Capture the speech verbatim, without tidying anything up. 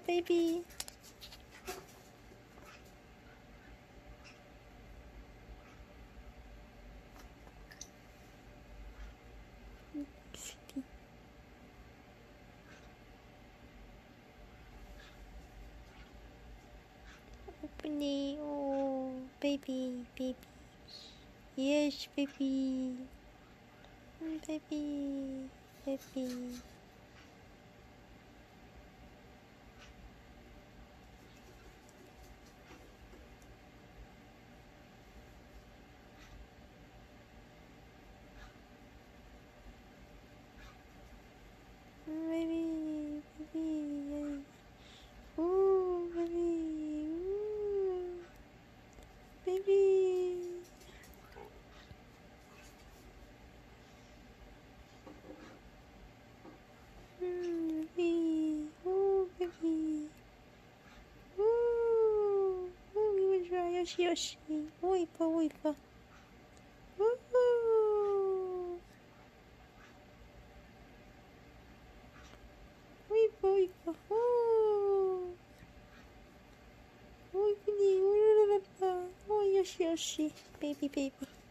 baby. Sweetie. Open it. Oh, baby, baby. Yes, baby. Baby, baby. Baby, baby. Ooh, baby. Ooh. Baby. Mm, baby. Ooh, baby. Ooh. Ooh, you will try Yoshi Yoshi. Oipa, oipa. Ooh. Oipa, oipa. Ooh. Oh, Yoshi Yoshi. Baby, baby.